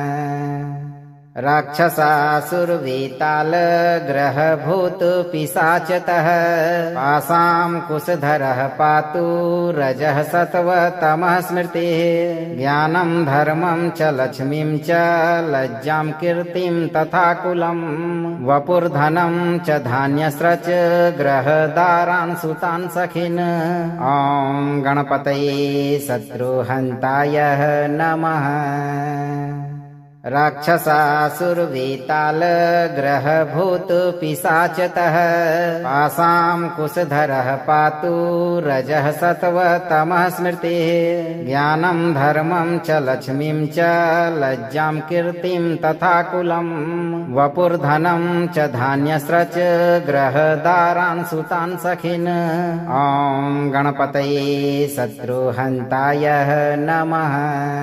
राक्षसासुरवेतालग्रहभूतपिशाचतः पासां कुशधरः पातु रजः सत्त्वतमः स्मृतिः ज्ञानं धर्मं च लक्ष्मीं च लज्जां कीर्तिं तथा कुलं वपुर्धनं च धान्यस्रच ग्रहदारान् सुतान् सखिन् ॐ गणपतये शत्रुहन्ताय नमः। राक्षसासुरवेतालग्रहभूतपिशाचतः पासां कुशधरः पातु रजः सत्त्वतमः स्मृतिः ज्ञानं धर्मं च लक्ष्मीं च लज्जां कीर्तिं तथा कुलं वपुर्धनं च धान्यस्रच ग्रहदारान् सुतान् सखिन् ॐ गणपतये शत्रुहन्ताय नमः।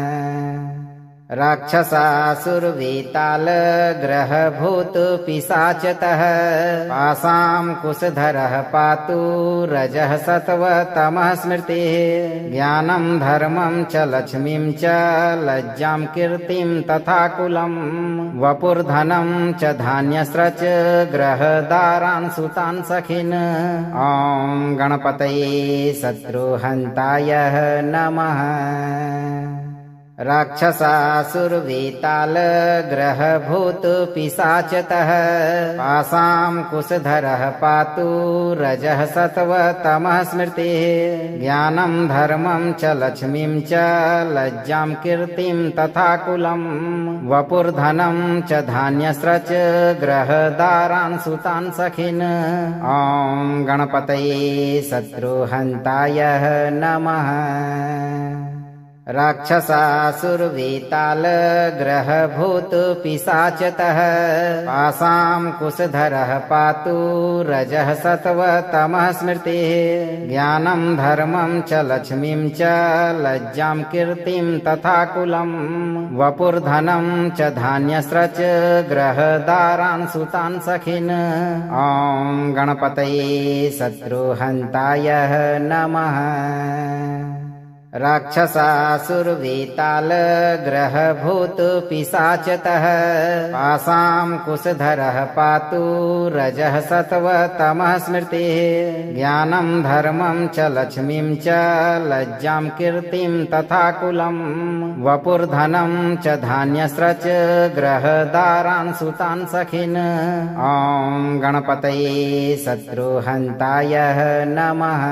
राक्षसासुरवेतालग्रहभूतपिशाचतः पासां कुशधरः पातु रजः सत्त्वतमः स्मृतिः ज्ञानं धर्मं च लक्ष्मीं च लज्जां कीर्तिं तथा कुलं वपुर्धनं च धान्यस्रच ग्रहदारान् सुतान् सखिन् ॐ गणपतये शत्रुहन्ताय नमः। राक्षसासुरवेतालग्रहभूतपिशाचतः पासां कुशधरः पातु रजः सत्त्वतमः स्मृतिः ज्ञानं धर्मं च लक्ष्मीं च लज्जां कीर्तिं तथा कुलं वपुर्धनं च धान्यस्रच ग्रहदारान् सुतान् सखिन् ॐ गणपतये शत्रुहन्ताय नमः। राक्षसासुरवेतालग्रहभूतपिशाचतः पासां कुशधरः पातु रजः सत्त्वतमः स्मृतिः ज्ञानं धर्मं च लक्ष्मीं च लज्जां कीर्तिं तथा कुलं वपुर्धनं च धान्यस्रच ग्रहदारान् सुतान् सखिन् ॐ गणपतये शत्रुहन्ताय नमः। राक्षसासुरवेतालग्रहभूतपिशाचतः पासां कुशधरः पातु रजः सत्त्वतमः स्मृतिः ज्ञानं धर्मं च लक्ष्मीं च लज्जां कीर्तिं तथा कुलं वपुर्धनं च धान्यस्रच ग्रहदारान् सुतान् सखिन् ॐ गणपतये शत्रुहन्ताय नमः।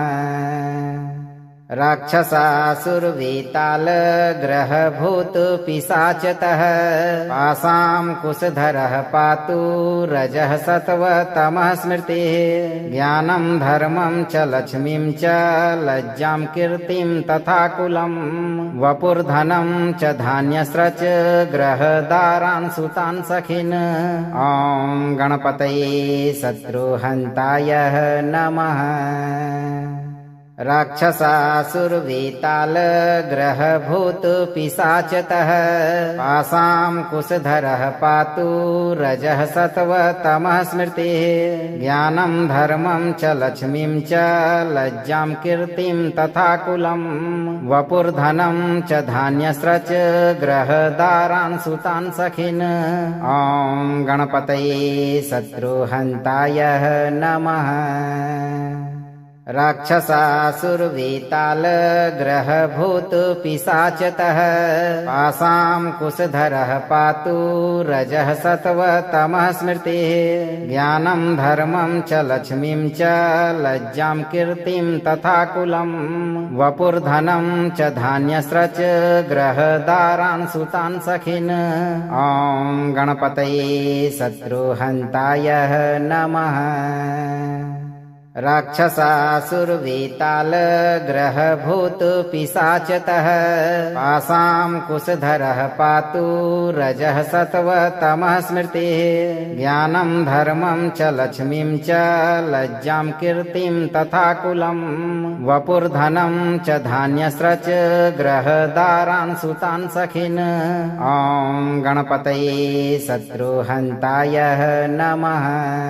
राक्षसासुरवेतालग्रहभूतपिशाचतः पासां कुशधरः पातु रजः सत्त्वतमः स्मृतिः ज्ञानं धर्मं च लक्ष्मीं च लज्जां कीर्तिं तथा कुलं वपुर्धनं च धान्यस्रच ग्रहदारान् सुतान् सखिन् ॐ गणपतये शत्रुहन्ताय नमः। राक्षसासुरवेतालग्रहभूतपिशाचतः पासां कुशधरः पातु रजः सत्त्वतमः स्मृतिः ज्ञानं धर्मं च लक्ष्मीं च लज्जां कीर्तिं तथा कुलं वपुर्धनं च धान्यस्रच ग्रहदारान् सुतान् सखिन् ॐ गणपतये शत्रुहन्ताय नमः। राक्षसासुरवेतालग्रहभूतपिशाचतः पासां कुशधरः पातु रजः सत्त्वतमः स्मृतिः ज्ञानं धर्मं च लक्ष्मीं च लज्जां कीर्तिं तथा कुलं वपुर्धनं च धान्यस्रच ग्रहदारान् सुतान् सखिन् ॐ गणपतये शत्रुहन्ताय नमः। राक्षसासुरवेतालग्रहभूतपिशाचतः पासां कुशधरः पातु रजः सत्त्वतमः स्मृतिः ज्ञानं धर्मं च लक्ष्मीं च लज्जां कीर्तिं तथा कुलं वपुर्धनं च धान्यस्रच ग्रहदारान् सुतान् सखिन् ॐ गणपतये शत्रुहन्ताय नमः।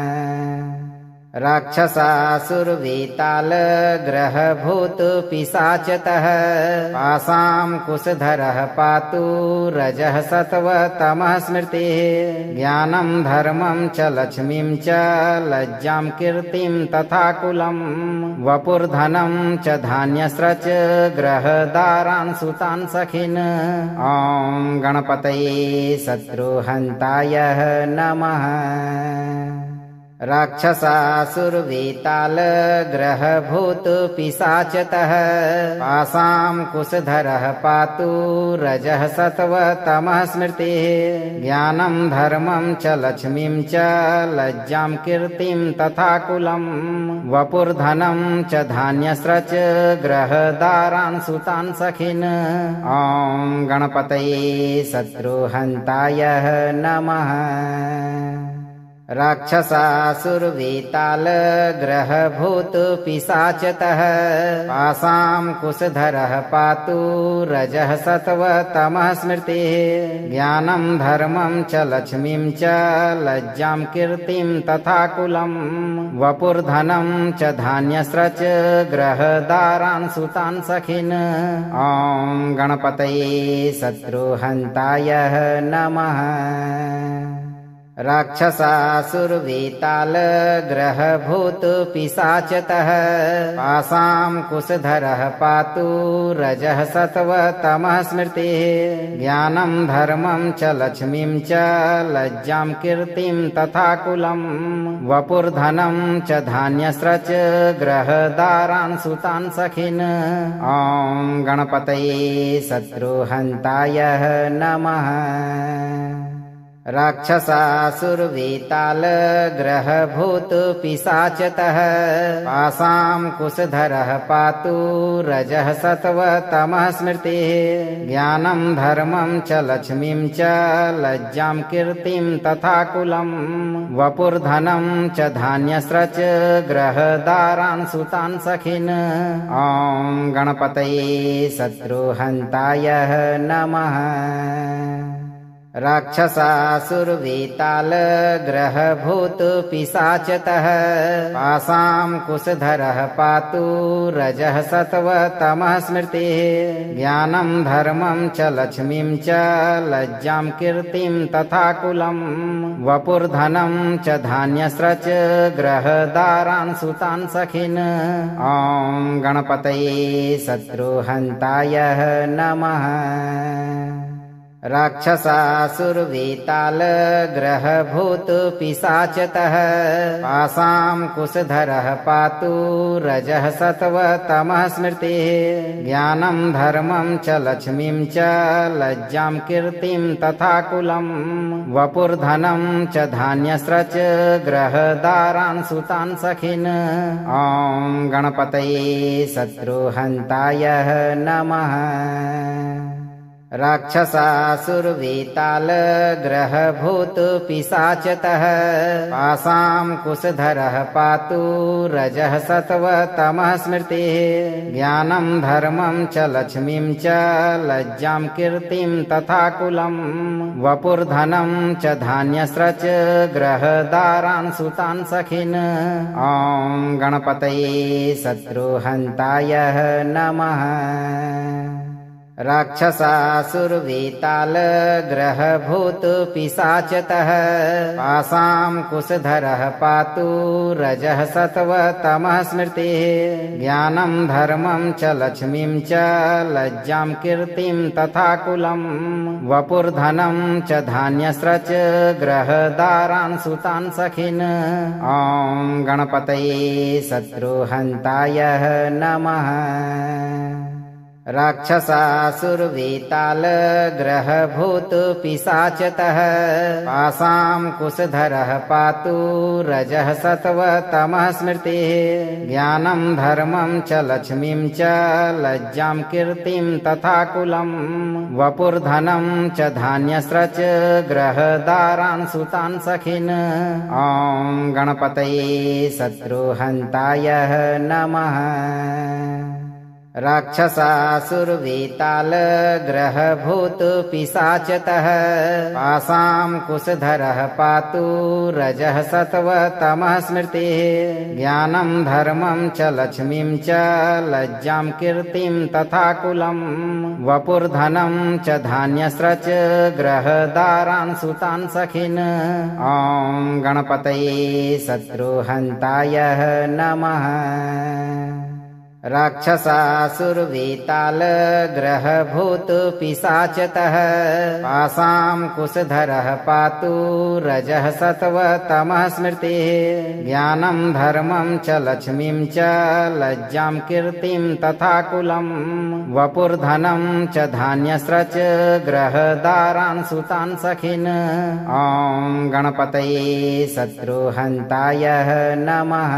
राक्षसासुरवेतालग्रहभूतपिशाचतः पासां कुशधरः पातु रजः सत्त्वतमः स्मृतिः ज्ञानं धर्मं च लक्ष्मीं च लज्जां कीर्तिं तथा कुलं वपुर्धनं च धान्यस्रच ग्रहदारान् सुतान् सखिन् ॐ गणपतये शत्रुहन्ताय नमः। राक्षसासुरवेतालग्रहभूतपिशाचतः पासां कुशधरः पातु रजः सत्त्वतमः स्मृतिः ज्ञानं धर्मं च लक्ष्मीं च लज्जां कीर्तिं तथा कुलं वपुर्धनं च धान्यस्रच ग्रहदारान् सुतान् सखिन् ॐ गणपतये शत्रुहन्ताय नमः। राक्षसासुरवेतालग्रहभूतपिशाचतः पासां कुशधरः पातु रजः सत्त्वतमः स्मृतिः ज्ञानं धर्मं च लक्ष्मीं च लज्जां कीर्तिं तथा कुलं वपुर्धनं च धान्यस्रच ग्रहदारान् सुतान् सखिन् ॐ गणपतये शत्रुहन्ताय नमः। राक्षसासुरवेतालग्रहभूतपिशाचतः पासां कुशधरः पातु रजः सत्त्वतमः स्मृतिः ज्ञानं धर्मं च लक्ष्मीं च लज्जां कीर्तिं तथा कुलं वपुर्धनं च धान्यस्रच ग्रहदारान् सुतान् सखिन् ॐ गणपतये शत्रुहन्ताय नमः। राक्षसासुरवेतालग्रहभूतपिशाचतः पासां कुशधरः पातु रजः सत्त्वतमः स्मृतिः ज्ञानं धर्मं च लक्ष्मीं च लज्जां कीर्तिं तथा कुलं वपुर्धनं च धान्यस्रच ग्रहदारान् सुतान् सखिन् ॐ गणपतये शत्रुहन्ताय नमः। राक्षसासुरवेतालग्रहभूतपिशाचतः पासां कुशधरः पातु रजः सत्त्वतमः स्मृतिः ज्ञानं धर्मं च लक्ष्मीं च लज्जां कीर्तिं तथा कुलं वपुर्धनं च धान्यस्रच ग्रहदारान् सुतान् सखिन् ॐ गणपतये शत्रुहन्ताय नमः। राक्षसासुरवेतालग्रहभूतपिशाचतः पासां कुशधरः पातु रजः सत्त्वतमः स्मृतिः ज्ञानं धर्मं च लक्ष्मीं च लज्जां कीर्तिं तथा कुलं वपुर्धनं च धान्यस्रच ग्रहदारान् सुतान् सखिन् ॐ गणपतये शत्रुहन्ताय नमः। राक्षसासुरवेतालग्रहभूतपिशाचतः पासां कुशधरः पातु रजः सत्त्वतमः स्मृतिः ज्ञानं धर्मं च लक्ष्मीं च लज्जां कीर्तिं तथा कुलं वपुर्धनं च धान्यस्रच ग्रहदारान् सुतान् सखिन् ॐ गणपतये शत्रुहन्ताय नमः। राक्षसासुरवेतालग्रहभूतपिशाचतः पासां कुशधरः पातु रजः सत्त्वतमः स्मृतिः ज्ञानं धर्मं च लक्ष्मीं च लज्जां कीर्तिं तथा कुलं वपुर्धनं च धान्यस्रच ग्रहदारान् सुतान् सखिन् ॐ गणपतये शत्रुहन्ताय नमः। राक्षसासुरवेतालग्रहभूतपिशाचतः पासां कुशधरः पातु रजः सत्त्वतमः स्मृतिः ज्ञानं धर्मं च लक्ष्मीं च लज्जां कीर्तिं तथा कुलं वपुर्धनं च धान्यस्रच ग्रहदारान् सुतान् सखिन् ॐ गणपतये शत्रुहन्ताय नमः। राक्षसासुरवेतालग्रहभूतपिशाचतः पासां कुशधरः पातु रजः सत्त्वतमः स्मृतिः ज्ञानं धर्मं च लक्ष्मीं च लज्जां कीर्तिं तथा कुलं वपुर्धनं च धान्यस्रच ग्रहदारान् सुतान् सखिन् ॐ गणपतये शत्रुहन्ताय नमः। राक्षसासुरवेतालग्रहभूतपिशाचतः पासां कुशधरः पातु रजः सत्त्वतमः स्मृतिः ज्ञानं धर्मं च लक्ष्मीं च लज्जां कीर्तिं तथा कुलं वपुर्धनं च धान्यस्रच ग्रहदारान् सुतान् सखिन् ॐ गणपतये शत्रुहन्ताय नमः।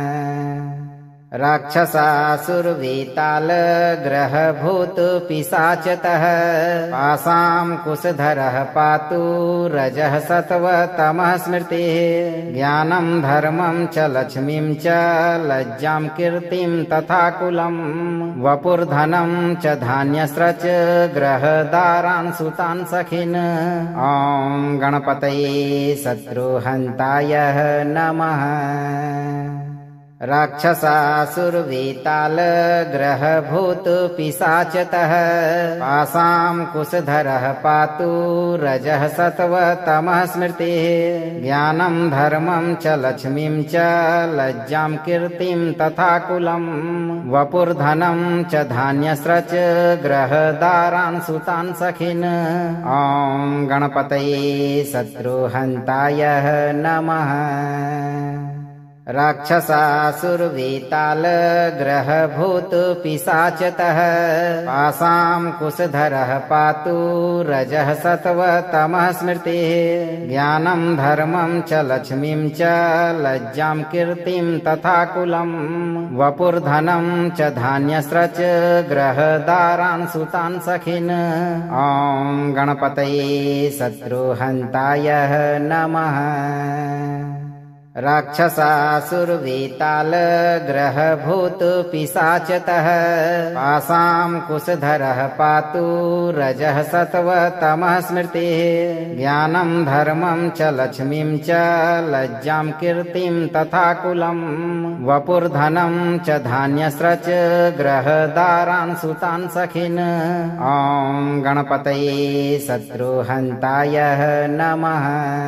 राक्षसासुरवेतालग्रहभूतपिशाचतः पासां कुशधरः पातु रजः सत्त्वतमः स्मृतिः ज्ञानं धर्मं च लक्ष्मीं च लज्जां कीर्तिं तथा कुलं वपुर्धनं च धान्यस्रच ग्रहदारान् सुतान् सखिन् ॐ गणपतये शत्रुहन्ताय नमः। राक्षसासुरवेतालग्रहभूतपिशाचतः पासां कुशधरः पातु रजः सत्त्वतमः स्मृतिः ज्ञानं धर्मं च लक्ष्मीं च लज्जां कीर्तिं तथा कुलं वपुर्धनं च धान्यस्रच ग्रहदारान् सुतान् सखिन् ॐ गणपतये शत्रुहन्ताय नमः। राक्षसासुरवेतालग्रहभूतपिशाचतः पासां कुशधरः पातु रजः सत्त्वतमः स्मृतिः ज्ञानं धर्मं च लक्ष्मीं च लज्जां कीर्तिं तथा कुलं वपुर्धनं च धान्यस्रच ग्रहदारान् सुतान् सखिन् ॐ गणपतये शत्रुहन्ताय नमः। राक्षसासुरवेतालग्रहभूतपिशाचतः पासां कुशधरः पातु रजः सत्त्वतमः स्मृतिः ज्ञानं धर्मं च लक्ष्मीं च लज्जां कीर्तिं तथा कुलं वपुर्धनं च धान्यस्रच ग्रहदारान् सुतान् सखिन् ॐ गणपतये शत्रुहन्ताय नमः।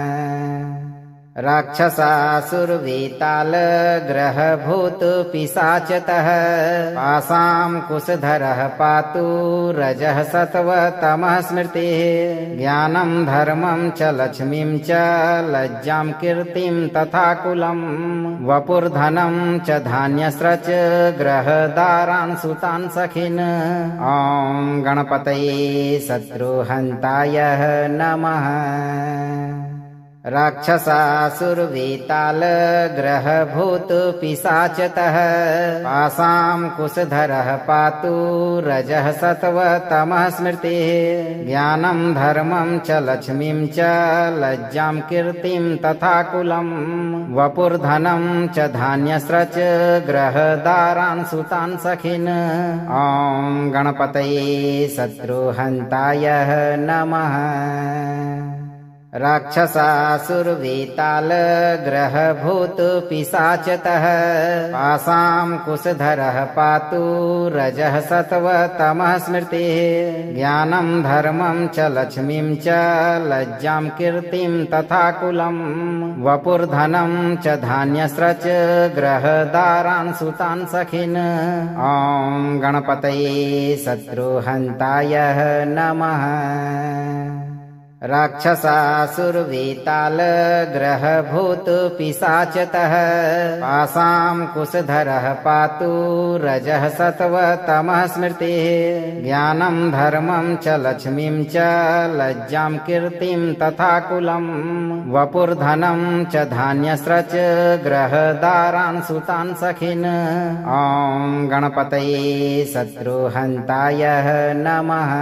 राक्षसासुरवेतालग्रहभूतपिशाचतः पासां कुशधरः पातु रजः सत्त्वतमः स्मृतिः ज्ञानं धर्मं च लक्ष्मीं च लज्जां कीर्तिं तथा कुलं वपुर्धनं च धान्यस्रच ग्रहदारान् सुतान् सखिन् ॐ गणपतये शत्रुहन्ताय नमः। राक्षसासुरवेतालग्रहभूतपिशाचतः पासां कुशधरः पातु रजः सत्त्वतमः स्मृतिः ज्ञानं धर्मं च लक्ष्मीं च लज्जां कीर्तिं तथा कुलं वपुर्धनं च धान्यस्रच ग्रहदारान् सुतान् सखिन् ॐ गणपतये शत्रुहन्ताय नमः। राक्षसासुरवेतालग्रहभूतपिशाचतः पासां कुशधरः पातु रजः सत्त्वतमः स्मृतिः ज्ञानं धर्मं च लक्ष्मीं च लज्जां कीर्तिं तथा कुलं वपुर्धनं च धान्यस्रच ग्रहदारान् सुतान् सखिन् ॐ गणपतये शत्रुहन्ताय नमः। राक्षसासुरवेतालग्रहभूतपिशाचतः पासां कुशधरः पातु रजः सत्त्वतमः स्मृतिः ज्ञानं धर्मं च लक्ष्मीं च लज्जां कीर्तिं तथा कुलं वपुर्धनं च धान्यस्रच ग्रहदारान् सुतान् सखिन् ॐ गणपतये शत्रुहन्ताय नमः।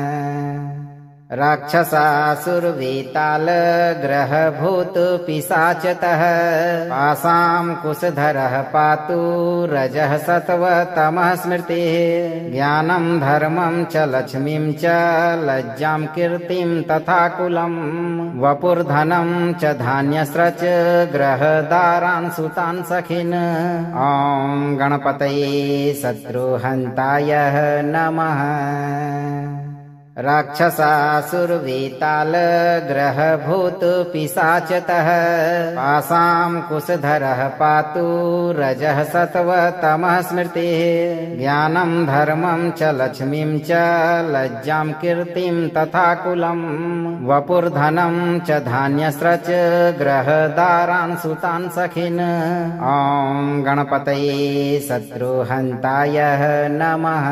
राक्षसासुरवेतालग्रहभूतपिशाचतः पासां कुशधरः पातु रजः सत्त्वतमः स्मृतिः ज्ञानं धर्मं च लक्ष्मीं च लज्जां कीर्तिं तथा कुलं वपुर्धनं च धान्यस्रच ग्रहदारान् सुतान् सखिन् ॐ गणपतये शत्रुहन्ताय नमः। राक्षसासुरवेतालग्रहभूतपिशाचतः पासां कुशधरः पातु रजः सत्त्वतमः स्मृतिः ज्ञानं धर्मं च लक्ष्मीं च लज्जां कीर्तिं तथा कुलं वपुर्धनं च धान्यस्रच ग्रहदारान् सुतान् सखिन् ॐ गणपतये शत्रुहन्ताय नमः।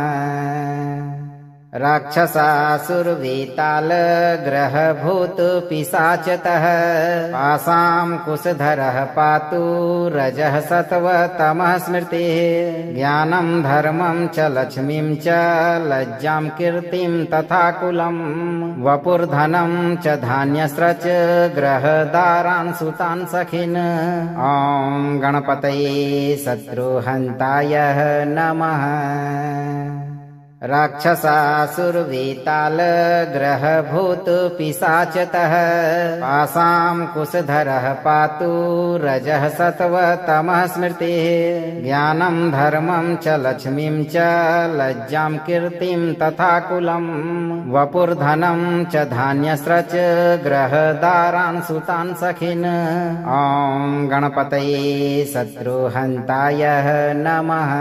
राक्षसासुरवेतालग्रहभूतपिशाचतः पासां कुशधरः पातु रजः सत्त्वतमः स्मृतिः ज्ञानं धर्मं च लक्ष्मीं च लज्जां कीर्तिं तथा कुलं वपुर्धनं च धान्यस्रच ग्रहदारान् सुतान् सखिन् ॐ गणपतये शत्रुहन्ताय नमः। राक्षसासुरवेतालग्रहभूतपिशाचतः पासां कुशधरः पातु रजः सत्त्वतमः स्मृतिः ज्ञानं धर्मं च लक्ष्मीं च लज्जां कीर्तिं तथा कुलं वपुर्धनं च धान्यस्रच ग्रहदारान् सुतान् सखिन् ॐ गणपतये शत्रुहन्ताय नमः।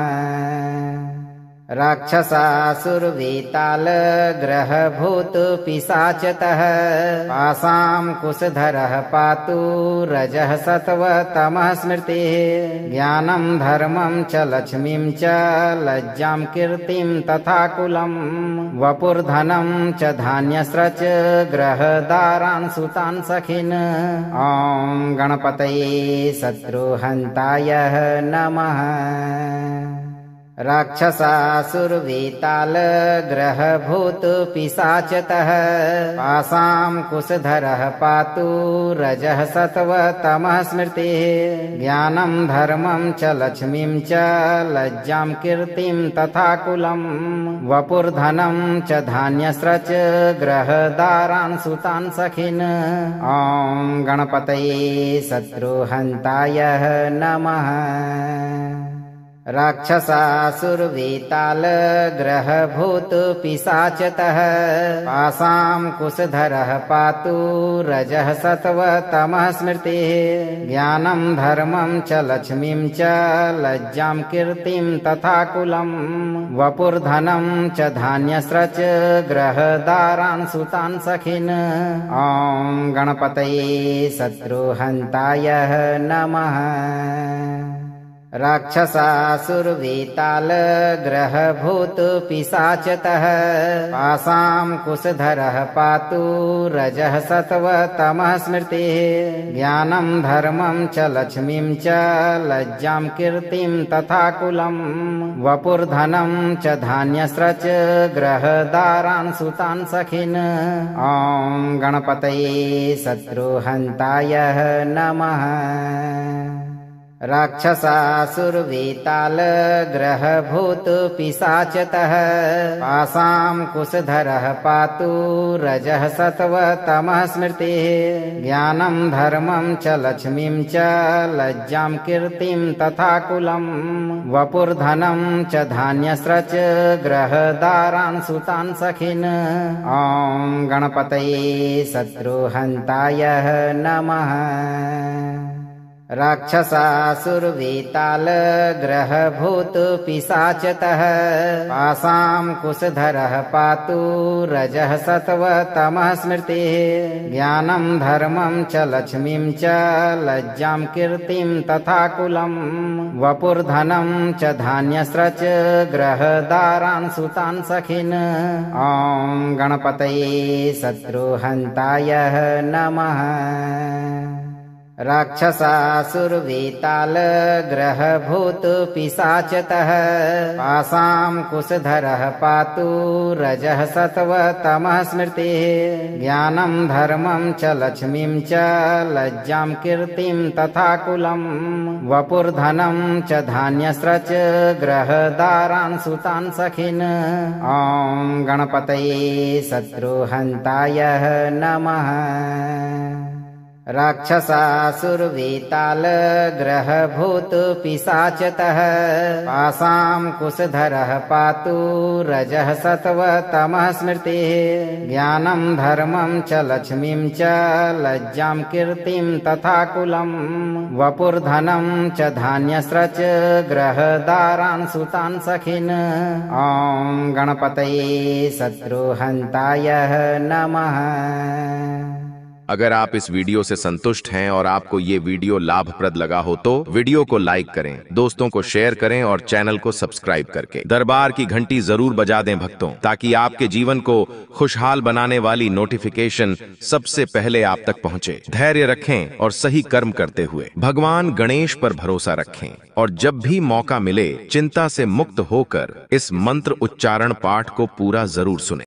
राक्षसासुरवेतालग्रहभूतपिशाचतः पासां कुशधरः पातु रजः सत्त्वतमः स्मृतिः ज्ञानं धर्मं च लक्ष्मीं च लज्जां कीर्तिं तथा कुलं वपुर्धनं च धान्यस्रच ग्रहदारान् सुतान् सखिन् ॐ गणपतये शत्रुहन्ताय नमः। राक्षसासुरवेतालग्रहभूतपिशाचतः पासां कुशधरः पातु रजः सत्त्वतमः स्मृतिः ज्ञानं धर्मं च लक्ष्मीं च लज्जां कीर्तिं तथा कुलं वपुर्धनं च धान्यस्रच ग्रहदारान् सुतान् सखिन् ॐ गणपतये शत्रुहन्ताय नमः। राक्षसासुरवेतालग्रहभूतपिशाचतः पासां कुशधरः पातु रजः सत्त्वतमः स्मृतिः ज्ञानं धर्मं च लक्ष्मीं च लज्जां कीर्तिं तथा कुलं वपुर्धनं च धान्यस्रच ग्रहदारान् सुतान् सखिन् ॐ गणपतये शत्रुहन्ताय नमः। राक्षसासुरवेतालग्रहभूतपिशाचतः पासां कुशधरः पातु रजः सत्त्वतमः स्मृतिः ज्ञानं धर्मं च लक्ष्मीं च लज्जां कीर्तिं तथा कुलं वपुर्धनं च धान्यस्रच ग्रहदारान् सुतान् सखिन् ॐ गणपतये शत्रुहन्ताय नमः। राक्षसासुरवेतालग्रहभूतपिशाचतः पासां कुशधरः पातु रजः सत्त्वतमः स्मृतिः ज्ञानं धर्मं च लक्ष्मीं च लज्जां कीर्तिं तथा कुलं वपुर्धनं च धान्यस्रच ग्रहदारान् सुतान् सखिन् ॐ गणपतये शत्रुहन्ताय नमः। राक्षसासुरवेतालग्रहभूतपिशाचतः पासां कुशधरः पातु रजः सत्त्वतमः स्मृतिः ज्ञानं धर्मं च लक्ष्मीं च लज्जां कीर्तिं तथा कुलं वपुर्धनं च धान्यस्रच ग्रहदारान् सुतान् सखिन् ॐ गणपतये शत्रुहन्ताय नमः। राक्षसासुरवेतालग्रहभूतपिशाचतः पासां कुशधरः पातु रजः सत्त्वतमः स्मृतिः ज्ञानं धर्मं च लक्ष्मीं च लज्जां कीर्तिं तथा कुलं वपुर्धनं च धान्यस्रच ग्रहदारान् सुतान् सखिन् ॐ गणपतये शत्रुहन्ताय नमः। राक्षसासुरवेताल ग्रह भूत पिशाचतः पासां कुशधरः पातु रजः सत्व तमः स्मृतिः ज्ञानं धर्मं च लक्ष्मीं च लज्जां कीर्तिं तथा कुलम् वपुर्धनं च धान्यस्रच ग्रहदारान् सुतान् सखिन् ॐ गणपतये शत्रुहन्ताय नमः। अगर आप इस वीडियो से संतुष्ट हैं और आपको ये वीडियो लाभप्रद लगा हो तो वीडियो को लाइक करें, दोस्तों को शेयर करें और चैनल को सब्सक्राइब करके दरबार की घंटी जरूर बजा दें भक्तों, ताकि आपके जीवन को खुशहाल बनाने वाली नोटिफिकेशन सबसे पहले आप तक पहुंचे। धैर्य रखें और सही कर्म करते हुए भगवान गणेश पर भरोसा रखें और जब भी मौका मिले चिंता से मुक्त होकर इस मंत्र उच्चारण पाठ को पूरा जरूर सुनें।